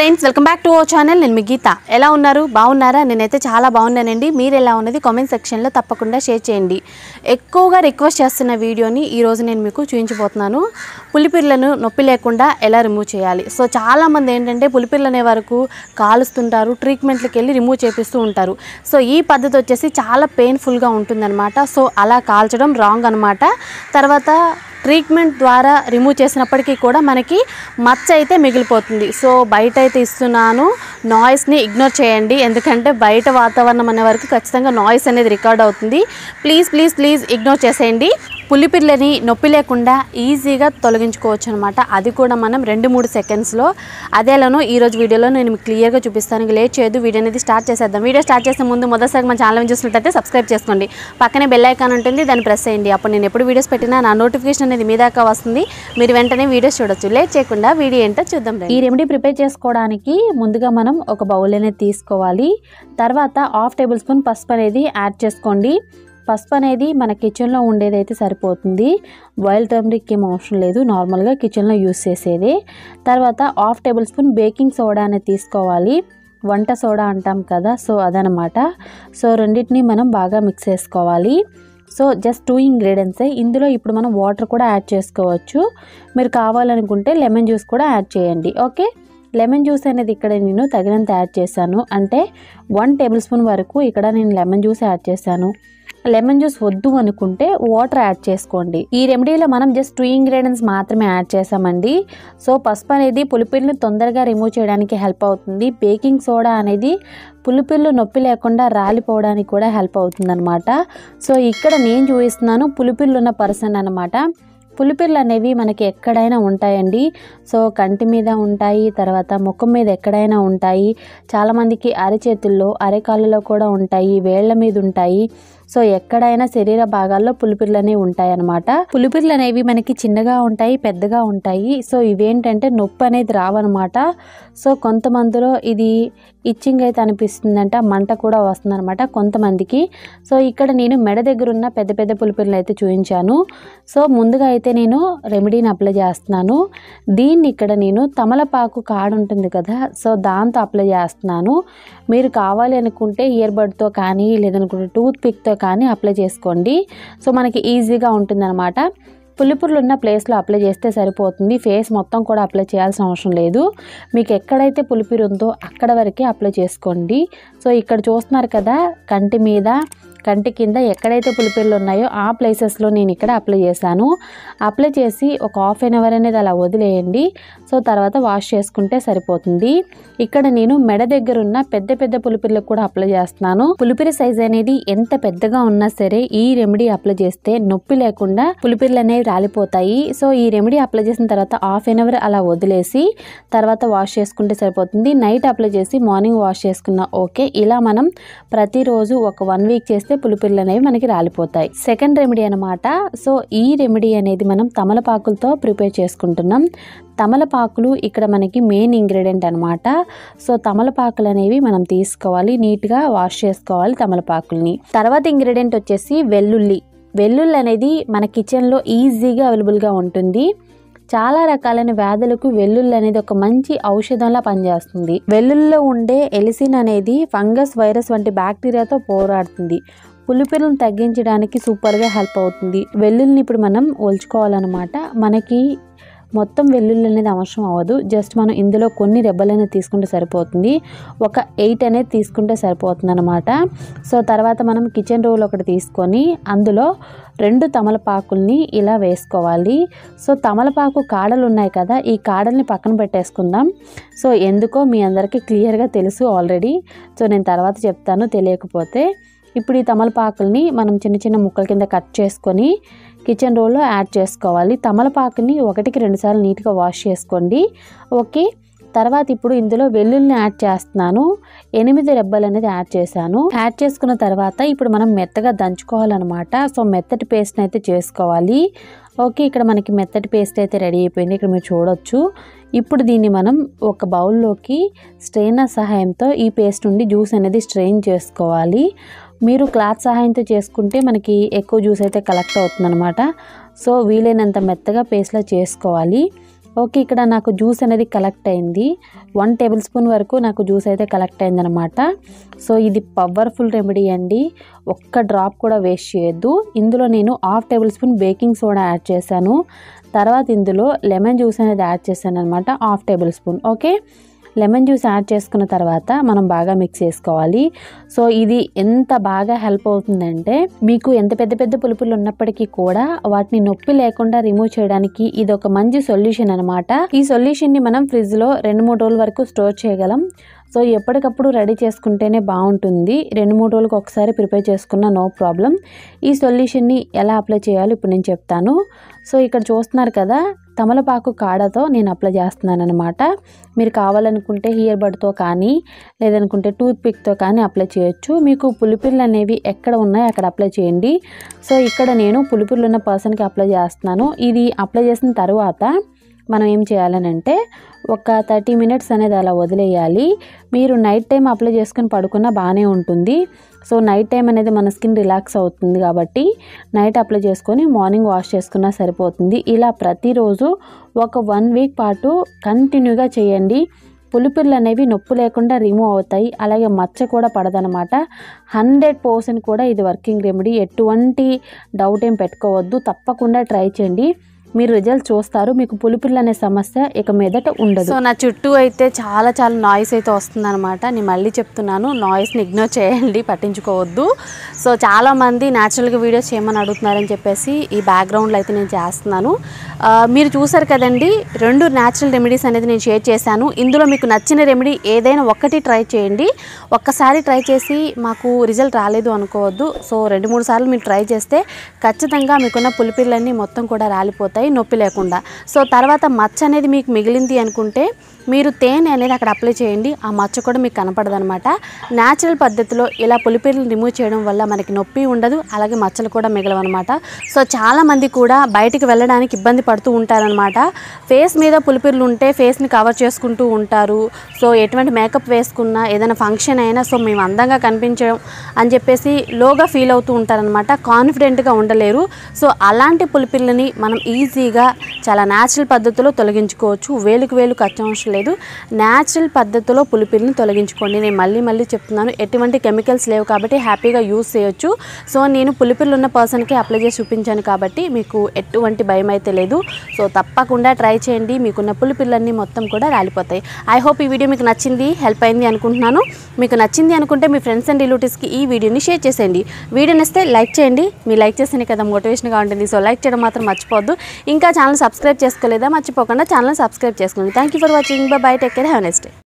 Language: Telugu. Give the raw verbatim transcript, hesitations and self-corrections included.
Friends welcome back to our channel. నేను మీ గీత. ఎలా ఉన్నారు? బాగున్నారా? నేనైతే చాలా బాగున్నానండి. మీరు ఎలా ఉన్నది కామెంట్ సెక్షన్లో తప్పకుండా షేర్ చేయండి. ఎక్కువగా రిక్వెస్ట్ చేస్తున్న వీడియోని ఈరోజు నేను మీకు చూపించబోతున్నాను. పులిపిర్లను నొప్పి లేకుండా ఎలా రిమూవ్ చేయాలి. సో చాలామంది ఏంటంటే పులిపిర్లు అనే వరకు కాలుస్తుంటారు, ట్రీట్మెంట్లకు వెళ్ళి రిమూవ్ చేపిస్తూ ఉంటారు. సో ఈ పద్ధతి వచ్చేసి చాలా పెయిన్ఫుల్గా ఉంటుందన్నమాట. సో అలా కాల్చడం రాంగ్ అనమాట. తర్వాత ట్రీట్మెంట్ ద్వారా రిమూవ్ చేసినప్పటికీ కూడా మనకి మచ్చ అయితే మిగిలిపోతుంది. సో బయట అయితే ఇస్తున్నాను, నాయిస్ని ఇగ్నోర్ చేయండి. ఎందుకంటే బయట వాతావరణం అనే వరకు ఖచ్చితంగా నాయిస్ అనేది రికార్డ్ అవుతుంది. ప్లీజ్ ప్లీజ్ ప్లీజ్ ఇగ్నోర్ చేసేయండి. పులిపిర్లని నొప్పి లేకుండా ఈజీగా తొలగించుకోవచ్చు అనమాట. అది కూడా మనం రెండు మూడు సెకండ్స్లో. అదేలానో ఈరోజు వీడియోలో నేను మీకు క్లియర్గా చూపిస్తాను. ఇంక లేట్ చేయదు, వీడియో అనేది స్టార్ట్ చేసేద్దాం. వీడియో స్టార్ట్ చేసే ముందు మొదటిసారి మన ఛానల్ చూసినట్లయితే సబ్స్క్రైబ్ చేసుకోండి. పక్కనే బెల్ ఐకాన్ ఉంటుంది, దాన్ని ప్రెస్ చేయండి. అప్పుడు నేను ఎప్పుడు వీడియోస్ పెట్టినా నా నోటిఫికేషన్ అనేది మీ దాకా వస్తుంది. మీరు వెంటనే వీడియోస్ చూడొచ్చు. లేట్ చేయకుండా వీడియో ఏంటో చూద్దాం. ఈ రెమెడీ ప్రిపేర్ చేసుకోవడానికి ముందుగా మనం ఒక బౌల్ అనేది తీసుకోవాలి. తర్వాత హాఫ్ టేబుల్ స్పూన్ పసుపు అనేది యాడ్ చేసుకోండి. పసుపు అనేది మన కిచెన్లో ఉండేదైతే సరిపోతుంది. బాయిల్ టర్మరిక్ ఏం అవసరం లేదు, నార్మల్గా కిచెన్లో యూస్ చేసేది. తర్వాత half table spoon baking soda అనేది తీసుకోవాలి. వంట సోడా అంటాం కదా, సో అదనమాట. సో రెండింటిని మనం బాగా మిక్స్ చేసుకోవాలి. సో జస్ట్ టూ ఇంగ్రీడియంట్సే. ఇందులో ఇప్పుడు మనం వాటర్ కూడా యాడ్ చేసుకోవచ్చు. మీరు కావాలనుకుంటే లెమన్ జ్యూస్ కూడా యాడ్ చేయండి. ఓకే, లెమన్ జ్యూస్ అనేది ఇక్కడ నేను తగినంత యాడ్ చేశాను. అంటే వన్ టేబుల్ స్పూన్ వరకు ఇక్కడ నేను లెమన్ జ్యూస్ యాడ్ చేశాను. లెమన్ జ్యూస్ వద్దు అనుకుంటే వాటర్ యాడ్ చేసుకోండి. ఈ రెమెడీలో మనం జస్ట్ టూ ఇంగ్రీడియంట్స్ మాత్రమే యాడ్ చేసామండి. సో పసుపు అనేది పులిపిర్లను తొందరగా రిమూవ్ చేయడానికి హెల్ప్ అవుతుంది. బేకింగ్ సోడా అనేది పులిపిర్లు నొప్పి లేకుండా రాలిపోవడానికి కూడా హెల్ప్ అవుతుంది అనమాట. సో ఇక్కడ నేను చూపిస్తున్నాను పులిపిర్లు ఉన్న పర్సన్ అనమాట. పులిపిర్లు అనేవి మనకి ఎక్కడైనా ఉంటాయండి. సో కంటి మీద ఉంటాయి, తర్వాత ముఖం మీద ఎక్కడైనా ఉంటాయి. చాలామందికి అరచేతుల్లో, అరకాళ్ళలో కూడా ఉంటాయి, వేళ్ల మీద ఉంటాయి. సో ఎక్కడైనా శరీర భాగాల్లో పులిపిర్లు అనేవి ఉంటాయి అనమాట. పులిపిర్లు అనేవి మనకి చిన్నగా ఉంటాయి, పెద్దగా ఉంటాయి. సో ఇవేంటంటే నొప్పి అనేది రావన్నమాట. సో కొంతమందిలో ఇది ఇచ్చింగ్ అయితే అనిపిస్తుందంట, మంట కూడా వస్తుంది అనమాట కొంతమందికి. సో ఇక్కడ నేను మెడ దగ్గర ఉన్న పెద్ద పెద్ద పులిపిర్లు అయితే చూపించాను. సో ముందుగా అయితే నేను రెమెడీని అప్లై చేస్తున్నాను. దీన్ని ఇక్కడ నేను తమలపాకు కాడు ఉంటుంది కదా, సో దాంతో అప్లై చేస్తున్నాను. మీరు కావాలి అనుకుంటే ఇయర్ బడ్తో కానీ లేదనుకుంటే టూత్ పిక్తో కానీ అప్లై చేసుకోండి. సో మనకి ఈజీగా ఉంటుంది అనమాట. పులిపుర్లు ఉన్న ప్లేస్లో అప్లై చేస్తే సరిపోతుంది. ఫేస్ మొత్తం కూడా అప్లై చేయాల్సిన అవసరం లేదు. మీకు ఎక్కడైతే పులిపిరి ఉందో అక్కడ వరకే అప్లై చేసుకోండి. సో ఇక్కడ చూస్తున్నారు కదా, కంటి మీద, కంటి కింద ఎక్కడైతే పులిపిర్లు ఉన్నాయో ఆ ప్లేసెస్లో నేను ఇక్కడ అప్లై చేశాను. అప్లై చేసి ఒక హాఫ్ అన్ అవర్ అనేది అలా వదిలేయండి. సో తర్వాత వాష్ చేసుకుంటే సరిపోతుంది. ఇక్కడ నేను మెడ దగ్గర ఉన్న పెద్ద పెద్ద పులిపిర్లకు కూడా అప్లై చేస్తున్నాను. పులిపిరి సైజ్ అనేది ఎంత పెద్దగా ఉన్నా సరే ఈ రెమెడీ అప్లై చేస్తే నొప్పి లేకుండా పులిపిర్లు అనేవి రాలిపోతాయి. సో ఈ రెమెడీ అప్లై చేసిన తర్వాత హాఫ్ అన్ అవర్ అలా వదిలేసి తర్వాత వాష్ చేసుకుంటే సరిపోతుంది. నైట్ అప్లై చేసి మార్నింగ్ వాష్ చేసుకున్నా ఓకే. ఇలా మనం ప్రతిరోజు ఒక వన్ వీక్ చేస్తే పులిపిర్లు అనేవి మనకి రాలిపోతాయి. సెకండ్ రెమెడీ అనమాట. సో ఈ రెమెడీ అనేది మనం తమలపాకులతో ప్రిపేర్ చేసుకుంటున్నాం. తమలపాకులు ఇక్కడ మనకి మెయిన్ ఇంగ్రీడియంట్ అనమాట. సో తమలపాకులు అనేవి మనం తీసుకోవాలి, నీట్గా వాష్ చేసుకోవాలి తమలపాకుల్ని. తర్వాత ఇంగ్రీడియంట్ వచ్చేసి వెల్లుల్లి. వెల్లుల్లి అనేది మన కిచెన్లో ఈజీగా అవైలబుల్గా ఉంటుంది. చాలా రకాలైన వ్యాధులకు వెల్లుల్లి అనేది ఒక మంచి ఔషధంలా పనిచేస్తుంది. వెల్లుల్లిలో ఉండే ఎలిసిన్ అనేది ఫంగస్, వైరస్ వంటి బ్యాక్టీరియాతో పోరాడుతుంది. పులిపిర్లను తగ్గించడానికి సూపర్గా హెల్ప్ అవుతుంది. వెల్లుల్లిని ఇప్పుడు మనం ఒలుచుకోవాలన్నమాట. మనకి మొత్తం వెల్లుల్లి అనేది అవసరం అవ్వదు. జస్ట్ మనం ఇందులో కొన్ని రెబ్బలనేది తీసుకుంటే సరిపోతుంది. ఒక ఎయిట్ అనేది తీసుకుంటే సరిపోతుంది అనమాట. సో తర్వాత మనం కిచెన్ రోల్ ఒకటి తీసుకొని అందులో రెండు తమలపాకుల్ని ఇలా వేసుకోవాలి. సో తమలపాకు కాడలు ఉన్నాయి కదా, ఈ కాడల్ని పక్కన పెట్టేసుకుందాం. సో ఎందుకో మీ అందరికీ క్లియర్గా తెలుసు ఆల్రెడీ. సో నేను తర్వాత చెప్తాను తెలియకపోతే. ఇప్పుడు ఈ తమలపాకుల్ని మనం చిన్న చిన్న ముక్కల కింద కట్ చేసుకొని కిచెన్ రోల్లో యాడ్ చేసుకోవాలి. తమలపాకుని ఒకటికి రెండు సార్లు నీట్గా వాష్ చేసుకోండి. ఓకే, తర్వాత ఇప్పుడు ఇందులో వెల్లుల్లిని యాడ్ చేస్తున్నాను. ఎనిమిది రెబ్బలు అనేది యాడ్ చేశాను. యాడ్ చేసుకున్న తర్వాత ఇప్పుడు మనం మెత్తగా దంచుకోవాలన్నమాట. సో మెత్తటి పేస్ట్ అయితే చేసుకోవాలి. ఓకే, ఇక్కడ మనకి మెత్తటి పేస్ట్ అయితే రెడీ అయిపోయింది. ఇక్కడ మీరు చూడొచ్చు. ఇప్పుడు దీన్ని మనం ఒక బౌల్లోకి స్ట్రెయినర్ సహాయంతో ఈ పేస్ట్ నుండి జ్యూస్ అనేది స్ట్రెయిన్ చేసుకోవాలి. మీరు క్లాత్ సహాయంతో చేసుకుంటే మనకి ఎక్కువ జ్యూస్ అయితే కలెక్ట్ అవుతుంది అనమాట. సో వీలైనంత మెత్తగా పేస్ట్లా చేసుకోవాలి. ఓకే, ఇక్కడ నాకు జ్యూస్ అనేది కలెక్ట్ అయింది. వన్ టేబుల్ స్పూన్ వరకు నాకు జ్యూస్ అయితే కలెక్ట్ అయిందనమాట. సో ఇది పవర్ఫుల్ రెమెడీ అండి, ఒక్క డ్రాప్ కూడా వేస్ట్ చేయొద్దు. ఇందులో నేను half table spoon baking soda add చేశాను. తర్వాత ఇందులో లెమన్ జ్యూస్ అనేది యాడ్ చేశాను అనమాట, half table spoon. Okay, lemon juice add చేసుకున్న తర్వాత మనం బాగా మిక్స్ చేసుకోవాలి. సో ఇది ఎంత బాగా హెల్ప్ అవుతుందంటే, మీకు ఎంత పెద్ద పెద్ద పులుపులు ఉన్నప్పటికీ కూడా వాటిని నొప్పి లేకుండా రిమూవ్ చేయడానికి ఇది ఒక మంచి సొల్యూషన్ అనమాట. ఈ సొల్యూషన్ని మనం ఫ్రిడ్జ్లో రెండు మూడు రోజుల వరకు స్టోర్ చేయగలం. సో ఎప్పటికప్పుడు రెడీ చేసుకుంటేనే బాగుంటుంది. రెండు మూడు రోజులకు ఒకసారి ప్రిపేర్ చేసుకున్న నో ప్రాబ్లం. ఈ సొల్యూషన్ని ఎలా అప్లై చేయాలో ఇప్పుడు నేను చెప్తాను. సో ఇక్కడ చూస్తున్నారు కదా, తమలపాకు కాడతో నేను అప్లై చేస్తున్నాను అనమాట. మీరు కావాలనుకుంటే హియర్ బడ్తో కానీ లేదనుకుంటే టూత్ పిక్తో కానీ అప్లై చేయొచ్చు. మీకు పులిపిర్లు అనేవి ఎక్కడ ఉన్నాయో అక్కడ అప్లై చేయండి. సో ఇక్కడ నేను పులిపిర్లు ఉన్న పర్సన్కి అప్లై చేస్తున్నాను. ఇది అప్లై చేసిన తర్వాత మనం ఏం చేయాలనంటే ఒక థర్టీ మినిట్స్ అనేది అలా వదిలేయాలి. మీరు నైట్ టైం అప్లై చేసుకుని పడుకున్నా బాగానే ఉంటుంది. సో నైట్ టైం అనేది మన స్కిన్ రిలాక్స్ అవుతుంది కాబట్టి నైట్ అప్లై చేసుకొని మార్నింగ్ వాష్ చేసుకున్నా సరిపోతుంది. ఇలా ప్రతిరోజు ఒక వన్ వీక్ పాటు కంటిన్యూగా చేయండి. పులిపిర్లు అనేవి నొప్పి లేకుండా రిమూవ్ అవుతాయి, అలాగే మచ్చ కూడా పడదనమాట. హండ్రెడ్ పర్సెంట్ కూడా ఇది వర్కింగ్ రెమెడీ, ఎటువంటి డౌట్ ఏం పెట్టుకోవద్దు. తప్పకుండా ట్రై చేయండి, మీరు రిజల్ట్ చూస్తారు. మీకు పులిపిర్లు అనే సమస్య ఇక మీదట ఉండదు. సో నా చుట్టూ అయితే చాలా చాలా నాయిస్ అయితే వస్తుంది అనమాట. నేను మళ్ళీ చెప్తున్నాను, నాయిస్ని ఇగ్నోర్ చేయండి, పట్టించుకోవద్దు. సో చాలామంది న్యాచురల్గా వీడియోస్ చేయమని అడుగుతున్నారని చెప్పేసి ఈ బ్యాక్గ్రౌండ్లో అయితే నేను చేస్తున్నాను. మీరు చూసారు కదండి, రెండు న్యాచురల్ రెమెడీస్ అనేది నేను షేర్ చేశాను. ఇందులో మీకు నచ్చిన రెమెడీ ఏదైనా ఒక్కటి ట్రై చేయండి. ఒక్కసారి ట్రై చేసి మాకు రిజల్ట్ రాలేదు అనుకోవద్దు. సో రెండు మూడు సార్లు మీరు ట్రై చేస్తే ఖచ్చితంగా మీకున్న పులిపిర్లన్నీ మొత్తం కూడా రాలిపోతాయి నొప్పి లేకుండా. సో తర్వాత మచ్చ అనేది మీకు మిగిలింది అనుకుంటే మీరు తేనె అనేది అక్కడ అప్లై చేయండి, ఆ మచ్చ కూడా మీకు కనపడదు అనమాట. న్యాచురల్ పద్ధతిలో ఇలా పులిపిర్లు రిమూవ్ చేయడం వల్ల మనకి నొప్పి ఉండదు, అలాగే మచ్చలు కూడా మిగలవన్నమాట. సో చాలామంది కూడా బయటికి వెళ్ళడానికి ఇబ్బంది పడుతూ ఉంటారనమాట. ఫేస్ మీద పులిపిర్లు ఉంటే ఫేస్ని కవర్ చేసుకుంటూ ఉంటారు. సో ఎటువంటి మేకప్ వేసుకున్నా ఏదైనా ఫంక్షన్ అయినా సో మేము అందంగా కనిపించడం అని చెప్పేసి లోగా ఫీల్ అవుతూ ఉంటారనమాట, కాన్ఫిడెంట్గా ఉండలేరు. సో అలాంటి పులిపిర్లని మనం ఈజీగా చాలా న్యాచురల్ పద్ధతిలో తొలగించుకోవచ్చు. వేలుకు వేలు ఖర్చు లేదు, న్యాచురల్ పద్ధతిలో పులిపిర్లను తొలగించుకోండి. నేను మళ్ళీ మళ్ళీ చెప్తున్నాను, ఎటువంటి కెమికల్స్ లేవు కాబట్టి హ్యాపీగా యూస్ చేయొచ్చు. సో నేను పులిపిర్లు ఉన్న పర్సన్కి అప్లై చేసి చూపించాను కాబట్టి మీకు ఎటువంటి భయం అయితే లేదు. సో తప్పకుండా ట్రై చేయండి, మీకున్న పులిపిర్లన్నీ మొత్తం కూడా రాలిపోతాయి. ఐ హోప్ ఈ వీడియో మీకు నచ్చింది, హెల్ప్ అయింది అనుకుంటున్నాను. మీకు నచ్చింది అనుకుంటే మీ ఫ్రెండ్స్ అండ్ రిలేటివ్స్కి ఈ వీడియోని షేర్ చేసేయండి. వీడియో నచ్చితే లైక్ చేయండి, మీ లైక్ చేస్తేనే కదా మోటివేషన్గా ఉంటుంది. సో లైక్ చేయడం మాత్రం మర్చిపోవద్దు. ఇంకా ఛానల్ సబ్స్క్రైబ్ చేసుకోలేదా, మర్చిపోకుండా ఛానల్ సబ్స్క్రైబ్ చేసుకోండి. Thank you for watching. Bye bye. Take care. Have a nice day.